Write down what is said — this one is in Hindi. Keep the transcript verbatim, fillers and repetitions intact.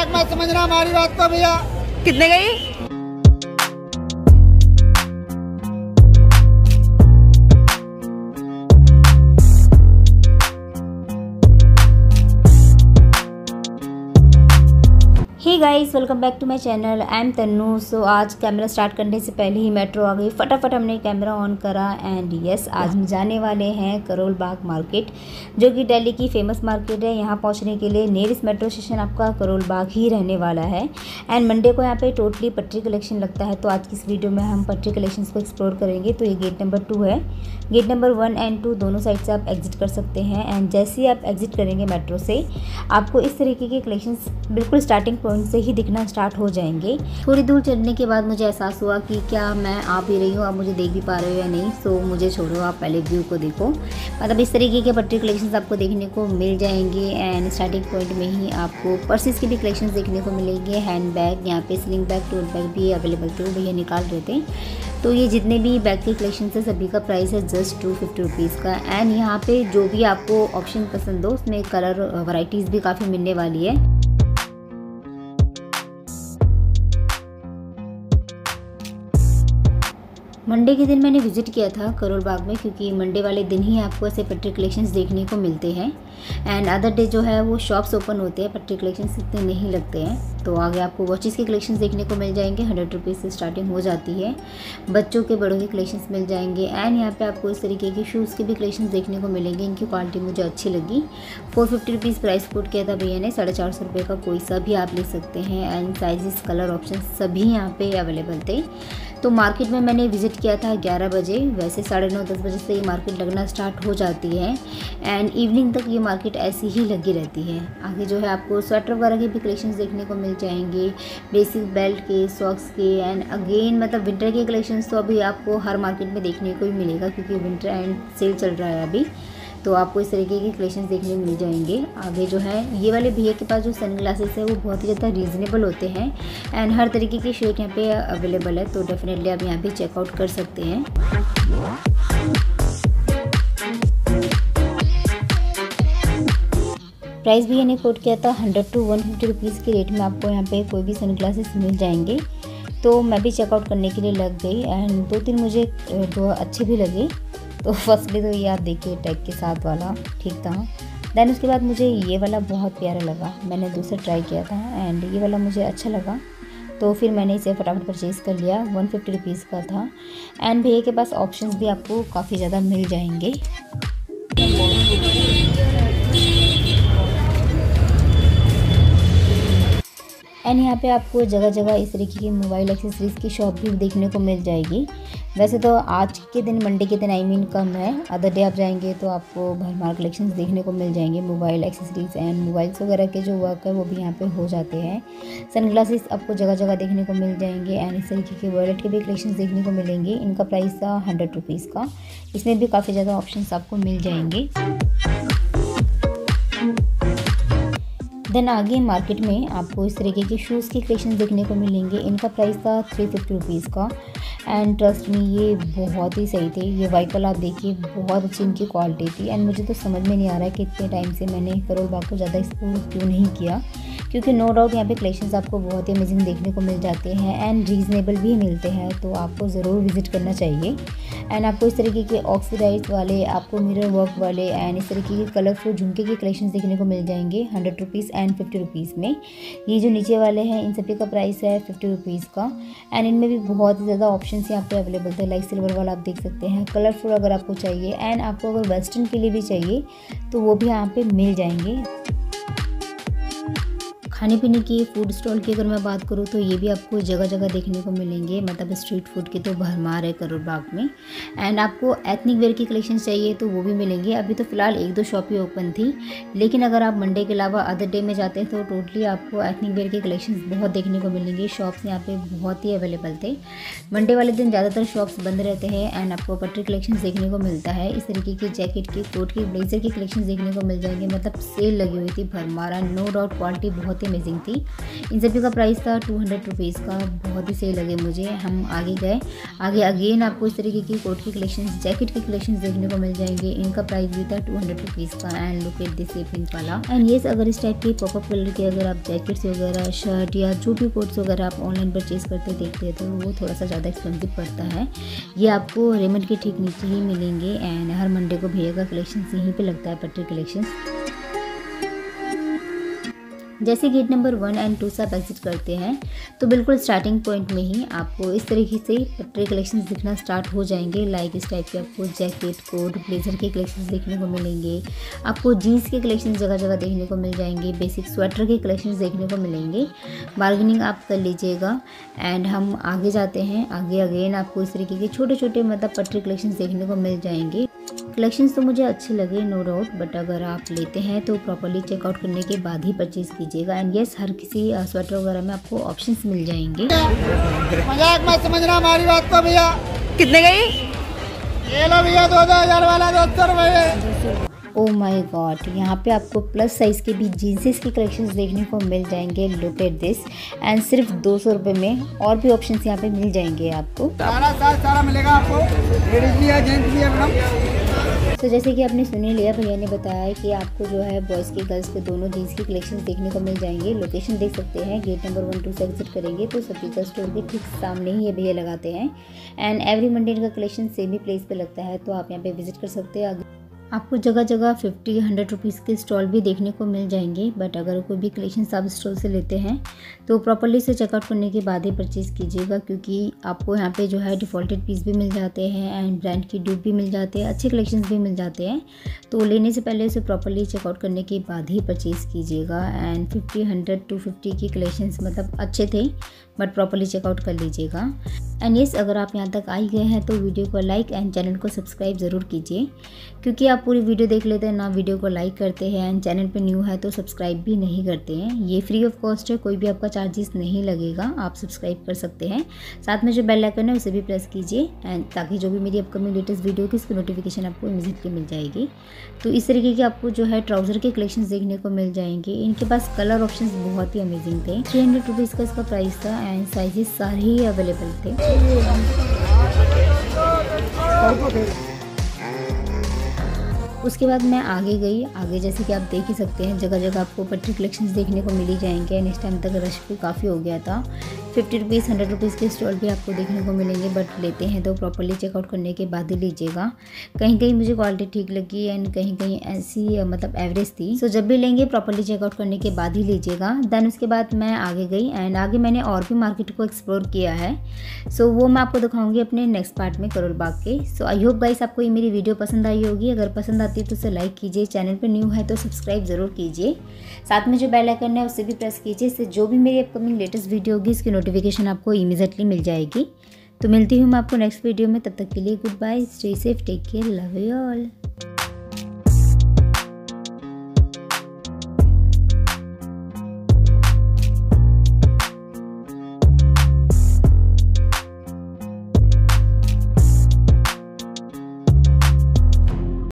मजाक मत समझना हमारी बात को भैया। कितने गई? Hey guys, welcome back to my channel. I am Tannu. So आज कैमरा स्टार्ट करने से पहले ही मेट्रो आ गई, फटाफट हमने कैमरा ऑन करा एंड यस, आज हम जाने वाले हैं करोल बाग मार्केट, जो कि दिल्ली की फेमस मार्केट है। यहाँ पहुँचने के लिए नियरेस्ट मेट्रो स्टेशन आपका करोल बाग ही रहने वाला है। एंड मंडे को यहाँ पे टोटली पटरी कलेक्शन लगता है, तो आज की इस वीडियो में हम पटरी कलेक्शन को एक्सप्लोर करेंगे। तो ये गेट नंबर टू है। Gate number one and two दोनों साइड से आप एग्जिट कर सकते हैं। एंड जैसे ही आप एग्जिट करेंगे मेट्रो से, आपको इस तरीके के कलेक्शंस बिल्कुल स्टार्टिंग पॉइंट से ही दिखना स्टार्ट हो जाएंगे। थोड़ी दूर चलने के बाद मुझे एहसास हुआ कि क्या मैं आ भी रही हूँ, आप मुझे देख भी पा रहे हो या नहीं। सो मुझे छोड़ो, आप पहले व्यू को देखो। मतलब इस तरीके के पटरी कलेक्शंस आपको देखने को मिल जाएंगे। एंड स्टार्टिंग पॉइंट में ही आपको पर्सेस के भी कलेक्शंस देखने को मिलेंगे। हैंड बैग, यहाँ पे स्लिंग बैग, टोट बैग भी अवेलेबल थे, वो भैया निकाल रहे थे। तो ये जितने भी बैग के कलेक्शन है सभी का प्राइस है जस्ट टू फिफ्टी रुपीज़ का। एंड यहाँ पे जो भी आपको ऑप्शन पसंद हो, उसमें कलर वैरायटीज़ भी काफ़ी मिलने वाली है। मंडे के दिन मैंने विज़िट किया था करोल बाग में, क्योंकि मंडे वाले दिन ही आपको ऐसे पटरी कलेक्शंस देखने को मिलते हैं। एंड अदर डे जो है वो शॉप्स ओपन होते हैं, पटरी कलेक्शंस इतने नहीं लगते हैं। तो आगे आपको वॉचेस के कलेक्शंस देखने को मिल जाएंगे। हंड्रेड रुपीज़ से स्टार्टिंग हो जाती है। बच्चों के बड़ों के कलेक्शंस मिल जाएंगे। एंड यहाँ पे आपको इस तरीके के शूज़ के भी कलेक्शंस देखने को मिलेंगे। इनकी क्वालिटी मुझे अच्छी लगी। Four fifty rupees price quote किया था भैया ने। साढ़े चार सौ रुपये का कोई सा भी आप ले सकते हैं। एंड साइजेस, कलर ऑप्शन सभी यहाँ पे अवेलेबल थे। तो मार्केट में मैंने विज़िट किया था ग्यारह बजे। वैसे साढ़े नौ दस बजे से ये मार्केट लगना स्टार्ट हो जाती है। एंड इवनिंग तक ये मार्केट ऐसी ही लगी रहती है। आगे जो है आपको स्वेटर वगैरह के भी कलेक्शंस देखने को मिल जाएंगे, बेसिक बेल्ट के, सॉक्स के। एंड अगेन मतलब विंटर के कलेक्शंस तो अभी आपको हर मार्केट में देखने को ही मिलेगा, क्योंकि विंटर एंड सेल चल रहा है अभी। तो आपको इस तरीके के कलेक्शंस देखने मिल जाएंगे। आगे जो है ये वाले भैया के पास जो सन ग्लासेस है वो बहुत ही ज़्यादा रीज़नेबल होते हैं। एंड हर तरीके की शेड यहाँ पे अवेलेबल है, तो डेफिनेटली आप यहाँ पे चेकआउट कर सकते हैं। प्राइस भी मैंने कोट किया था hundred to one fifty rupees के रेट में आपको यहाँ पे कोई भी सन ग्लासेस मिल जाएंगे। तो मैं भी चेकआउट करने के लिए लग गई। एंड दो तीन मुझे जो अच्छे भी लगे। तो फर्स्टली तो ये आप देखिए टैग के साथ वाला ठीक था। देन उसके बाद मुझे ये वाला बहुत प्यारा लगा, मैंने दूसरा ट्राई किया था एंड ये वाला मुझे अच्छा लगा। तो फिर मैंने इसे फटाफट परचेज़ कर लिया। वन फिफ्टी रुपीज़ का था। एंड भैया के पास ऑप्शंस भी आपको काफ़ी ज़्यादा मिल जाएंगे। एंड यहाँ पे आपको जगह जगह इस तरीके की मोबाइल एक्सेसरीज़ की शॉप भी देखने को मिल जाएगी। वैसे तो आज के दिन, मंडे के दिन आई मीन कम है। अदर डे आप जाएंगे तो आपको भरमार कलेक्शंस देखने को मिल जाएंगे। मोबाइल एक्सेसरीज़ एंड मोबाइल्स वगैरह के जो वर्क है वो भी यहाँ पे हो जाते हैं। सनग्लासेस आपको जगह जगह देखने को मिल जाएंगे। एंड इस तरीके के वॉलेट के भी कलेक्शंस देखने को मिलेंगे। इनका प्राइस था हंड्रेड रुपीज़ का। इसमें भी काफ़ी ज़्यादा ऑप्शन आपको मिल जाएंगे। देन आगे मार्केट में आपको इस तरीके के शूज़ की कलेक्शन देखने को मिलेंगे। इनका प्राइस था थ्री फिफ्टी रुपीज़ का। एंड ट्रस्ट में ये बहुत ही सही थे। ये वाइट वाला आप देखिए, बहुत अच्छी इनकी क्वालिटी थी। एंड मुझे तो समझ में नहीं आ रहा है कि इतने टाइम से मैंने करोल बाग को ज़्यादा एक्सप्लोर क्यों नहीं किया, क्योंकि नो डाउट यहाँ पे कलेक्शंस आपको बहुत ही अमेजिंग देखने को मिल जाते हैं एंड रीज़नेबल भी मिलते हैं। तो आपको ज़रूर विज़िट करना चाहिए। एंड आपको इस तरीके के ऑक्सीडाइज वाले, आपको मिरर वर्क वाले एंड इस तरीके के कलरफुल झुमके के कलेक्शंस देखने को मिल जाएंगे hundred rupees and fifty rupees में। ये जो नीचे वाले हैं इन सभी का प्राइस है फिफ्टी रुपीज़ का। एंड इनमें भी बहुत ही ज़्यादा ऑप्शन यहाँ पे अवेलेबल थे। लाइक सिल्वर वाला आप देख सकते हैं, कलरफुल अगर आपको चाहिए। एंड आपको अगर वेस्टर्न के लिए भी चाहिए तो वो भी यहाँ पे मिल जाएंगे। खाने पीने की, फूड स्टॉल की अगर मैं बात करूँ तो ये भी आपको जगह जगह देखने को मिलेंगे। मतलब स्ट्रीट फूड की तो भरमार है करोल बाग में। एंड आपको एथनिक वेयर की कलेक्शन चाहिए तो वो भी मिलेंगे। अभी तो फ़िलहाल एक दो शॉप ही ओपन थी, लेकिन अगर आप मंडे के अलावा अदर डे में जाते हैं तो टोटली आपको एथनिक वेयर के कलेक्शन बहुत देखने को मिलेंगे। शॉप्स यहाँ पे बहुत ही अवेलेबल थे। मंडे वाले दिन ज़्यादातर शॉप्स बंद रहते हैं। एंड आपको पटरी कलेक्शन देखने को मिलता है। इस तरीके की जैकेट की, कोट की, ब्लेजर की कलेक्शन देखने को मिल जाएंगे। मतलब सेल लगी हुई थी भरमारा। नो डाउट क्वालिटी बहुत ही अमेजिंग थी। इन सभी का प्राइस था टू हंड्रेड रुपीज़ का, बहुत ही सही लगे मुझे। हम आगे गए, आगे अगेन आपको इस तरीके की कोट की कलेक्शंस, जैकेट की कलेक्शंस देखने को मिल जाएंगे। इनका प्राइस भी था टू हंड्रेड रुपीज़ का। And look at this pink वाला। एंड येस, अगर इस टाइप के पॉपअप कलर के अगर आप जैकेट्स वगैरह, शर्ट या जो भी कोट्स वगैरह आप ऑनलाइन परचेज करते देखते हैं तो वो थोड़ा सा ज़्यादा एक्सपेंसिव पड़ता है। ये आपको रेमंड के ठीक नीचे ही मिलेंगे। एंड हर मंडे को भैया का कलेक्शन यहीं पे लगता है, पट्टी कलेक्शन। जैसे gate number one and two से आप एग्जिट करते हैं तो बिल्कुल स्टार्टिंग पॉइंट में ही आपको इस तरीके से पट्टी कलेक्शंस दिखना स्टार्ट हो जाएंगे। लाइक इस टाइप के आपको जैकेट, कोट, ब्लेजर के कलेक्शंस देखने को मिलेंगे। आपको जीन्स के कलेक्शंस जगह जगह देखने को मिल जाएंगे। बेसिक स्वेटर के कलेक्शंस देखने को मिलेंगे। बार्गेनिंग आप कर लीजिएगा। एंड हम आगे जाते हैं, आगे अगेन आपको इस तरीके के छोटे छोटे मतलब पट्टी कलेक्शंस देखने को मिल जाएंगे। कलेक्शंस तो मुझे अच्छे लगे नो डाउट, बट अगर आप लेते हैं तो प्रॉपर्ली चेकआउट करने के बाद ही परचेज कीजिएगा। एंड येस, हर किसी स्वेटर वगैरह में आपको ऑप्शंस मिल जाएंगे। मजाक मत समझना हमारी बात को भैया। कितने गई? ये लो भैया, दो दो हजार वाला दो सौ रुपये। ओ माय गॉड, यहाँ पे आपको प्लस साइज़ के भी जीन्सेस की कलेक्शंस देखने को मिल जाएंगे। Look at this. एंड सिर्फ दो सौ रुपये में और भी ऑप्शंस यहाँ पे मिल जाएंगे आपको। सारा सारा सारा मिलेगा आपको, लेडीज भी है, जेंट्स भी है मैडम। तो जैसे कि आपने सुन ही लिया, भैया ने बताया है कि आपको जो है बॉयज़ के गर्ल्स के दोनों जीन्स की कलेक्शंस देखने को मिल जाएंगे। लोकेशन देख सकते हैं, गेट नंबर वन टू से एग्जिट करेंगे तो सफीका स्टोर के ठीक सामने ही ये भैया लगाते हैं। एंड एवरी मंडे इनका कलेक्शन सेम ही प्लेस पे लगता है, तो आप यहाँ पे विजिट कर सकते हैं। आपको जगह जगह फिफ्टी हंड्रेड रुपीज़ के स्टॉल भी देखने को मिल जाएंगे। बट अगर कोई भी कलेक्शन आप स्टॉल से लेते हैं तो प्रॉपर्ली से चेकआउट करने के बाद ही परचेज़ कीजिएगा, क्योंकि आपको यहाँ पे जो है डिफ़ॉल्टेड पीस भी मिल जाते हैं एंड ब्रांड की ड्यूब भी मिल जाते हैं, अच्छे कलेक्शंस भी मिल जाते हैं। तो लेने से पहले उसे प्रॉपर्ली चेकआउट करने के बाद ही परचेज़ कीजिएगा। And fifty hundred two fifty की कलेक्शंस मतलब अच्छे थे, बट प्रॉपर्ली चेकआउट कर लीजिएगा। एंड येस, अगर आप यहाँ तक आई गए हैं तो वीडियो को लाइक एंड चैनल को सब्सक्राइब ज़रूर कीजिए, क्योंकि आप पूरी वीडियो देख लेते हैं ना, वीडियो को लाइक करते हैं एंड चैनल पे न्यू है तो सब्सक्राइब भी नहीं करते हैं। ये फ्री ऑफ कॉस्ट है, कोई भी आपका चार्जेस नहीं लगेगा, आप सब्सक्राइब कर सकते हैं। साथ में जो बेल आइकन है उसे भी प्रेस कीजिए एंड ताकि जो भी मेरी अपकमिंग लेटेस्ट वीडियो की उसकी नोटिफिकेशन आपको इमीडिएटली मिल जाएगी। तो इस तरीके के आपको जो है ट्राउज़र के कलेक्शन देखने को मिल जाएंगे। इनके पास कलर ऑप्शन बहुत ही अमेजिंग थे। थ्री हंड्रेड रुपीज़ का इसका प्राइस था एंड साइजेस सारे ही अवेलेबल थे। उसके बाद मैं आगे गई। आगे जैसे कि आप देख ही सकते हैं, जगह जगह आपको पट्टी कलेक्शंस देखने को मिल ही जाएंगे। एंड इस टाइम तक रश भी काफ़ी हो गया था। फिफ्टी रुपीज़ हंड्रेड रुपीज़ के स्टॉल भी आपको देखने को मिलेंगे, बट लेते हैं तो प्रॉपर्ली चेकआउट करने के बाद ही लीजिएगा। कहीं कहीं मुझे क्वालिटी ठीक लगी एंड कहीं कहीं ऐसी मतलब एवरेज थी। सो जब भी लेंगे प्रॉपर्ली चेकआउट करने के बाद ही लीजिएगा। देन उसके बाद मैं आगे गई एंड आगे मैंने और भी मार्केट को एक्सप्लोर किया है। सो वो मैं आपको दिखाऊंगी अपने नेक्स्ट पार्ट में करोल बाग के। सो आई होप गाइस आपको ये मेरी वीडियो पसंद आई होगी। अगर पसंद आती है तो उसे लाइक कीजिए, चैनल पर न्यू है तो सब्सक्राइब ज़रूर कीजिए। साथ में जो बेल आइकन है उसे भी प्रेस कीजिए, इससे जो भी मेरी अपकमिंग लेटेस्ट वीडियो होगी इसकी नोटिफिकेशन आपको इमीडिएटली मिल जाएगी। तो मिलती हूँ मैं आपको नेक्स्ट वीडियो में, तब तक के लिए good bye, stay safe, take care, love you all.